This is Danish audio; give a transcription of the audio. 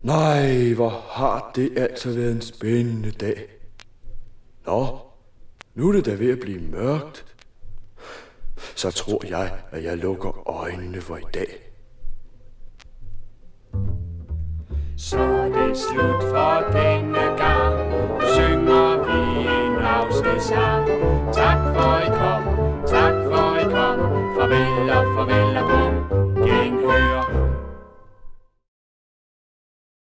Nej, hvor har det altså været en spændende dag. Nå, nu er det da ved at blive mørkt. Så tror jeg, at jeg lukker øjnene for i dag. Så det er slut for denne gang. Nu synger vi en afskedssang. Tak for I kom.